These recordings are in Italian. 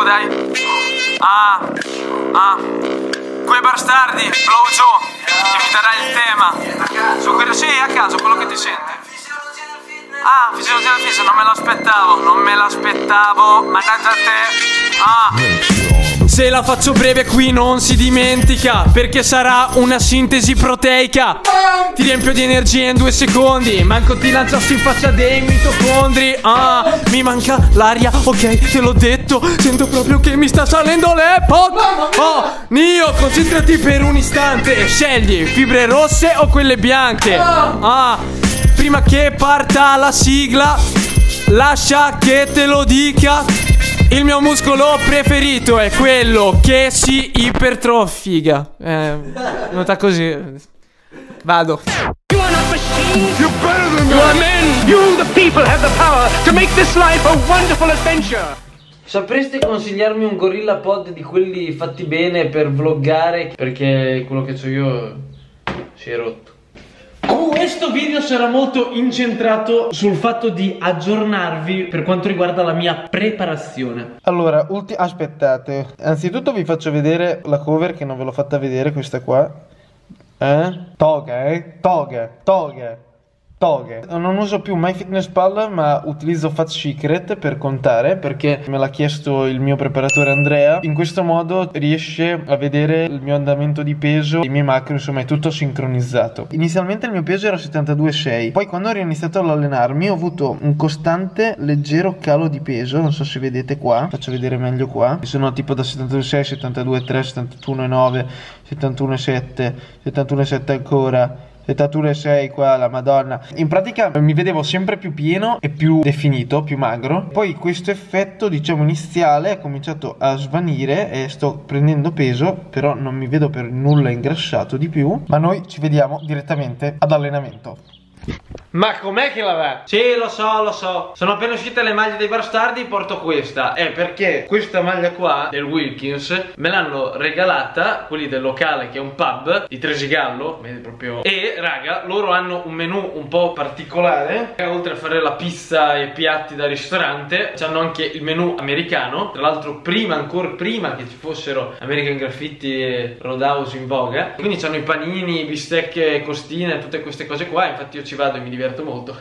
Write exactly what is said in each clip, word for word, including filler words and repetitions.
dai. Ah, ah. Quei bastardi, Flow Joe, che mi darà il tema. Su quello, sì, a caso, quello che ti sente. Ah, fisiologia del fiso, non me l'aspettavo, non me l'aspettavo, mannaggia a te. Ah. Se la faccio breve qui non si dimentica, perché sarà una sintesi proteica. Ti riempio di energia in due secondi, manco ti lanciassi in faccia dei mitocondri. Ah, mi manca l'aria, ok, te l'ho detto. Sento proprio che mi sta salendo l'epoc. Oh, Nio, concentrati per un istante e scegli fibre rosse o quelle bianche. Ah, prima che parta la sigla, lascia che te lo dica. Il mio muscolo preferito è quello che si ipertrofiga. Eh, nota così. Vado. You are not machines. You're better than that. You are men. You, the people, have the power to make this life a wonderful adventure. Sapreste consigliarmi un gorilla pod di quelli fatti bene per vloggare? Perché quello che ho io si è rotto. Questo video sarà molto incentrato sul fatto di aggiornarvi per quanto riguarda la mia preparazione. Allora, aspettate. Anzitutto vi faccio vedere la cover che non ve l'ho fatta vedere, questa qua. Eh? Toga, eh? Toga, toga, toga. Non uso più MyFitnessPal, ma utilizzo Fat Secret per contare, perché me l'ha chiesto il mio preparatore Andrea. In questo modo riesce a vedere il mio andamento di peso, i miei macro, insomma è tutto sincronizzato. Inizialmente il mio peso era settantadue virgola sei, poi quando ho iniziato ad allenarmi ho avuto un costante leggero calo di peso. Non so se vedete qua, faccio vedere meglio qua. Sono tipo da settantadue virgola sei, settantadue virgola tre, settantuno virgola nove, settantuno virgola sette, settantuno virgola sette ancora, settantuno virgola sei qua, la madonna. In pratica mi vedevo sempre più pieno e più definito, più magro. Poi questo effetto, diciamo, iniziale è cominciato a svanire e sto prendendo peso, però non mi vedo per nulla ingrassato di più. Ma noi ci vediamo direttamente ad allenamento. Ma com'è che la va? Sì, lo so, lo so. Sono appena uscite le maglie dei bastardi, porto questa. È perché questa maglia qua del Wilkins me l'hanno regalata quelli del locale, che è un pub di Tresigallo, vedi proprio. E raga, loro hanno un menù un po' particolare. Oltre a fare la pizza e piatti da ristorante, hanno anche il menù americano. Tra l'altro prima, ancora prima che ci fossero American Graffiti e Roadhouse in voga. Quindi hanno i panini, bistecche, costine, tutte queste cose qua. Infatti io ci vado e mi diverto molto.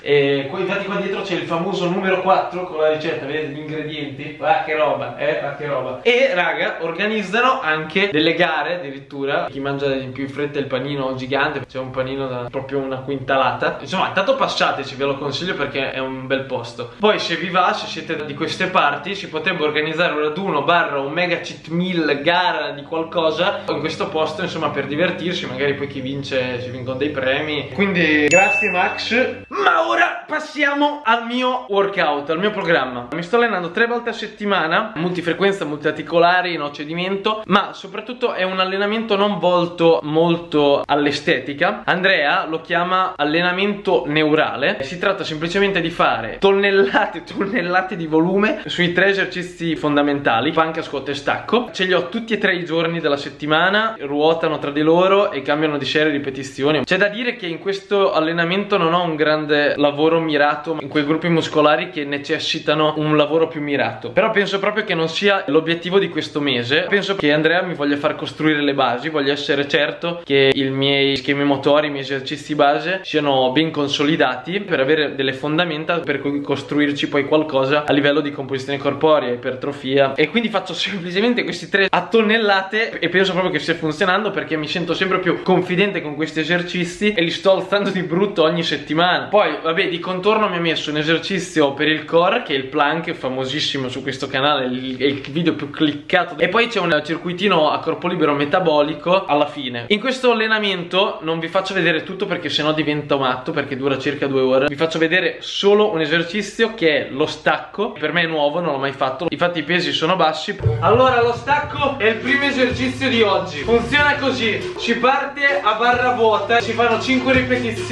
E poi infatti qua dietro c'è il famoso numero quattro con la ricetta, vedete gli ingredienti. Ah che roba, eh, ah che roba. E raga, organizzano anche delle gare addirittura. Chi mangia più in fretta il panino gigante, c'è un panino da proprio una quintalata. Insomma, intanto passateci, ve lo consiglio perché è un bel posto. Poi se vi va, se siete di queste parti, si potrebbe organizzare un raduno barra un mega cheat meal, gara di qualcosa in questo posto, insomma, per divertirsi. Magari poi chi vince si vincono dei premi. Quindi grazie Max. Ma ora passiamo al mio workout, al mio programma. Mi sto allenando tre volte a settimana, multifrequenza, multiarticolari, no cedimento, ma soprattutto è un allenamento non volto molto all'estetica. Andrea lo chiama allenamento neurale. Si tratta semplicemente di fare tonnellate e tonnellate di volume sui tre esercizi fondamentali: panca, squat e stacco. Ce li ho tutti e tre i giorni della settimana, ruotano tra di loro e cambiano di serie e ripetizioni. C'è da dire che in questo allenamento non ho un grande lavoro mirato in quei gruppi muscolari che necessitano un lavoro più mirato, però penso proprio che non sia l'obiettivo di questo mese. Penso che Andrea mi voglia far costruire le basi, voglio essere certo che i miei schemi motori, i miei esercizi base siano ben consolidati per avere delle fondamenta per costruirci poi qualcosa a livello di composizione corporea, ipertrofia. E quindi faccio semplicemente questi tre a tonnellate e penso proprio che stia funzionando, perché mi sento sempre più confidente con questi esercizi e li sto alzando di brutto ogni settimana. Poi vabbè, di contorno mi ha messo un esercizio per il core che è il plank, famosissimo su questo canale, è il video più cliccato, e poi c'è un circuitino a corpo libero metabolico alla fine. In questo allenamento non vi faccio vedere tutto perché sennò divento matto, perché dura circa due ore. Vi faccio vedere solo un esercizio che è lo stacco. Per me è nuovo, non l'ho mai fatto, infatti i pesi sono bassi. Allora, lo stacco è il primo esercizio di oggi. Funziona così: si parte a barra vuota, si fanno cinque ripetizioni,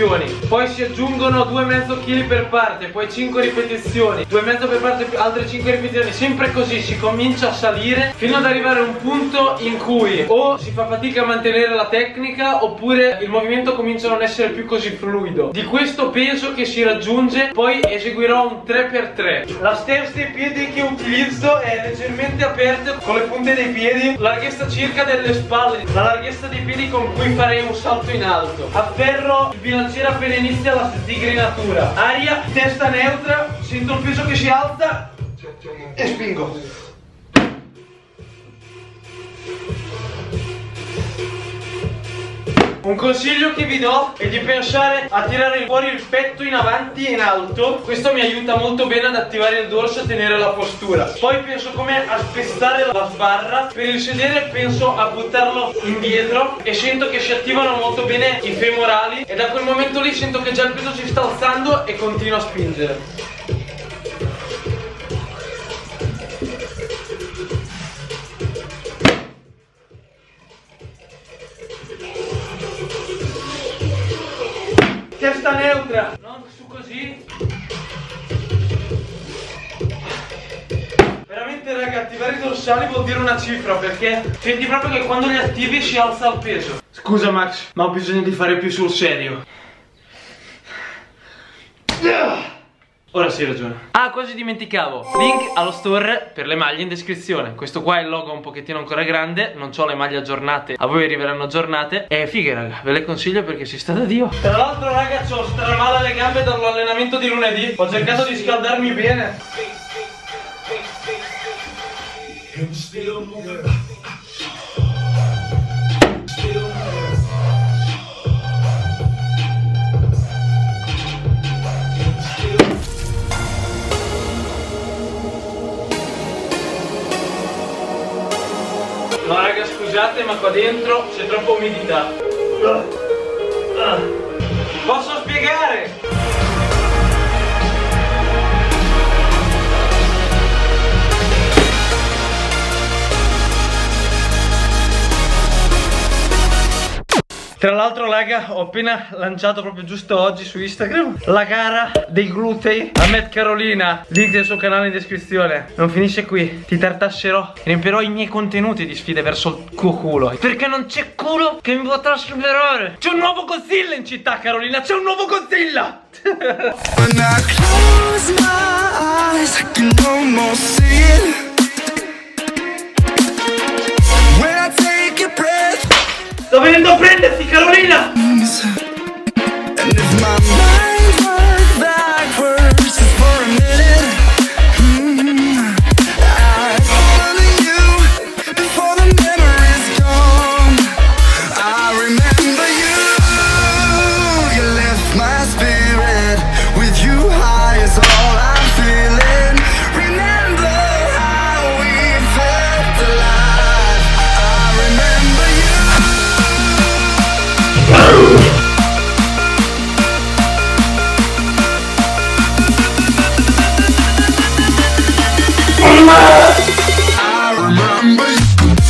poi si aggiungono due e mezzo chili per parte, poi cinque ripetizioni, due e mezzo per parte, altre cinque ripetizioni, sempre così si comincia a salire fino ad arrivare a un punto in cui o si fa fatica a mantenere la tecnica oppure il movimento comincia a non essere più così fluido. Di questo peso che si raggiunge poi eseguirò un tre per tre. La stance dei piedi che utilizzo è leggermente aperta con le punte dei piedi, larghezza circa delle spalle, la larghezza dei piedi con cui farei un salto in alto. Afferro il bilanciere appena inizia la sdigrinatura. Aria, testa neutra, sento il peso che si alza e spingo. Un consiglio che vi do è di pensare a tirare fuori il petto in avanti e in alto. Questo mi aiuta molto bene ad attivare il dorso e a tenere la postura. Poi penso come a spezzare la sbarra. Per il sedere penso a buttarlo indietro e sento che si attivano molto bene i femorali. E da quel momento lì sento che già il peso si sta alzando e continuo a spingere. Testa neutra, non su così. Veramente raga, attivare i dorsali vuol dire una cifra, perché senti proprio che quando li attivi si alza il peso. Scusa Max, ma ho bisogno di fare più sul serio. Ora sì, ragione. Ah, quasi dimenticavo. Link allo store per le maglie in descrizione. Questo qua è il logo un pochettino ancora grande. Non ho le maglie aggiornate, a voi arriveranno aggiornate. E fighe raga, ve le consiglio perché si sta da Dio. Tra l'altro raga, c'ho stramale alle gambe dall'allenamento di lunedì. Ho cercato di scaldarmi bene. No raga, scusate ma qua dentro c'è troppa umidità. Posso spiegare? Tra l'altro raga, ho appena lanciato proprio giusto oggi su Instagram la gara dei glutei a Matt Carolina. Link del suo canale in descrizione. Non finisce qui, ti tartasserò, riempirò i miei contenuti di sfide verso il tuo culo, perché non c'è culo che mi potrà superare. C'è un nuovo Godzilla in città Carolina, c'è un nuovo Godzilla. When I close my eyes, I can almost see it. When I take a breath, sto venendo a prenderti Carolina! And if my mind worked backwards for a minute, mm, I hold on to you before the memory's gone. I remember you, you lift my spirit, with you high is all I'm feeling. Remember how we felt alive. I remember you. I remember you.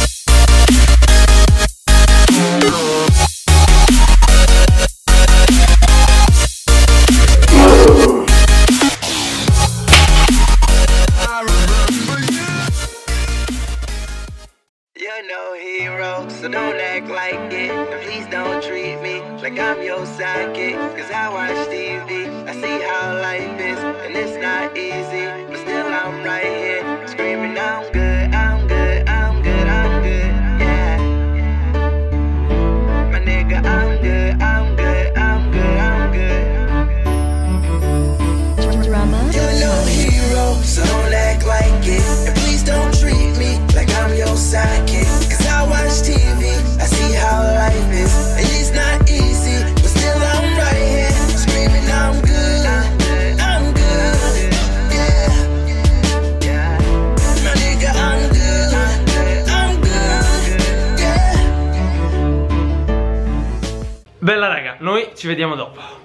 You're no hero, so don't act like it. And please don't treat me like I'm your sidekick. Cause I watch T V, I see how life is, and it's not easy, but still I'm right here, screaming I'm good, I'm good, I'm good, I'm good, yeah. My nigga, I'm good, I'm good, I'm good, I'm good. Drama. You're no hero, so don't act like it. And please don't treat me like I'm your sidekick. Cause I watch T V, I see how life is, and it's not easy, but still I'm right here, screaming I'm good, I'm good, yeah. My nigga, I'm good, I'm good, yeah. Bella raga, noi ci vediamo dopo.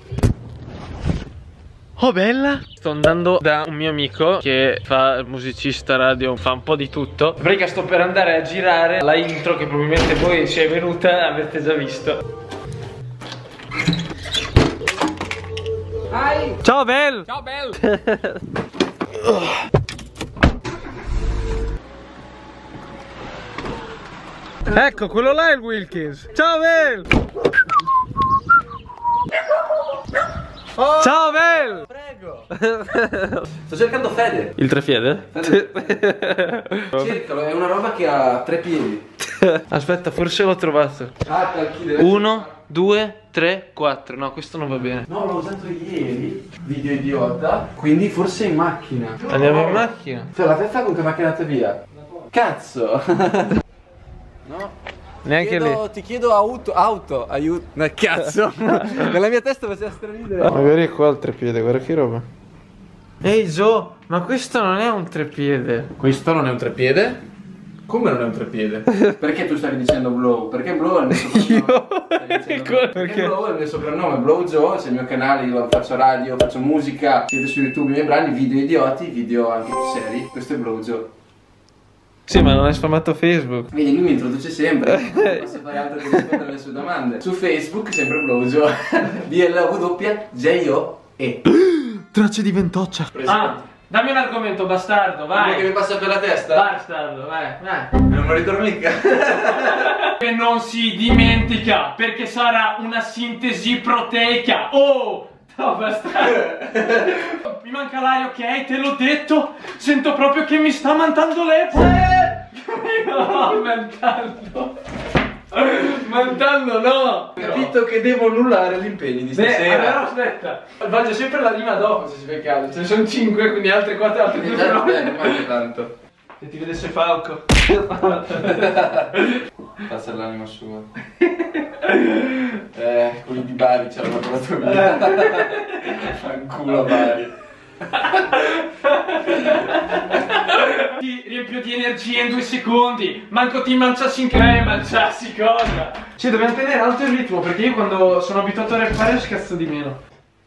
Oh bella. Sto andando da un mio amico che fa musicista radio, fa un po' di tutto. Perché sto per andare a girare la intro che probabilmente voi, se è venuta, avete già visto. Hi. Ciao Bel. Ciao Bel. Ecco, quello là è il Wilkins. Ciao Bel. Oh, ciao Bel. Prego. Sto cercando Fede. Il trepiede? Fede. Cercalo, è una roba che ha tre piedi. Aspetta, forse l'ho trovato. Ah, calchi deve Uno, due, tre, quattro. No, questo non va bene. No, l'ho usato ieri. Video idiota. Quindi forse in macchina. Andiamo in macchina. Cioè, la testa comunque va andata via. Cazzo. No. Neanche chiedo, lì. Ti chiedo auto, auto, aiuto. No, cazzo. Nella mia testa faceva straridere. Magari è qua il trepiede, guarda che roba. Ehi Joe, ma questo non è un trepiede. Questo non è un trepiede? Come non è un trepiede? Perché tu stavi dicendo Blow? Perché Blow è il mio soprannome. Dicendo, Perché? perché Blow è il mio soprannome. Blow Joe, c'è il mio canale, io faccio radio, faccio musica, siete su YouTube i miei brani, video idioti, video anche seri. Questo è Blow Joe. Sì, ma non hai spammato Facebook. Vedi, lui mi introduce sempre, non posso fare altro che rispondere alle sue domande. Su Facebook sempre Blow Joe. B L W J O E. Tracce di ventoccia. Ah, dammi un argomento, bastardo, vai. Che mi passa per la testa? Bastardo, vai, vai. Non me lo ricordo mica. Che non si dimentica, perché sarà una sintesi proteica. Oh! No, bastardo. Mi manca l'aria, ok? Te l'ho detto. Sento proprio che mi sta mandando l'epoca. No, mandando. Mandando no. Ho capito che devo annullare gli impegni di Beh, stasera. allora aspetta. Voglio sempre la rima dopo, se si fa il caso. Ce ne sono cinque, quindi altre quattro, altre due. Esatto, non manca tanto. Se ti vedesse Falco. Passa l'anima sua. Eh, quelli di Bari c'hanno la tua vita. Fanculo Bari. Ti riempio di energia in due secondi. Manco ti mangiassi in crema, mangiassi cosa. Cioè, dobbiamo tenere alto il ritmo, perché io quando sono abituato a rappare scazzo di meno.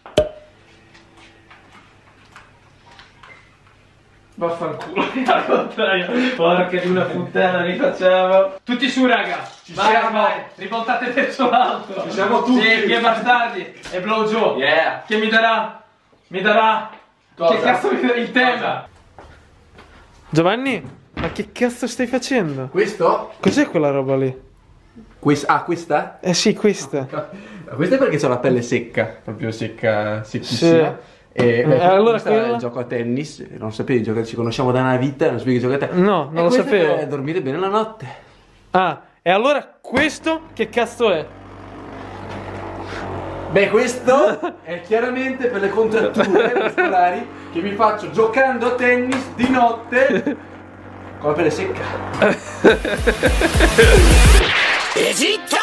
Vaffanculo, al contrario. Porca di una puttana, rifacciamo. Tutti su, raga. Ci vai, siamo. Vai, rivoltate verso l'alto. Ci siamo tutti. Sì, che bastardi. E Blow Joe. Yeah. Che mi darà? Mi darà? Cosa? Che cazzo mi darà il tema? Cosa? Giovanni, ma che cazzo stai facendo? Questo? Cos'è quella roba lì? Quest ah, questa? Eh sì, questa. Questa è perché c'ho la pelle secca. Proprio secca, seccissima. Sì. E beh, Eh, allora questa è quella? il gioco a tennis. Non sapevi, gioca- ci conosciamo da una vita, non sapevi che gioca a tennis. No, non E lo questo sapevo. Per dormire bene la notte. Ah, e allora questo che cazzo è? Beh, questo è chiaramente per le contratture muscolari che mi faccio giocando a tennis di notte con la pelle secca. Egitto!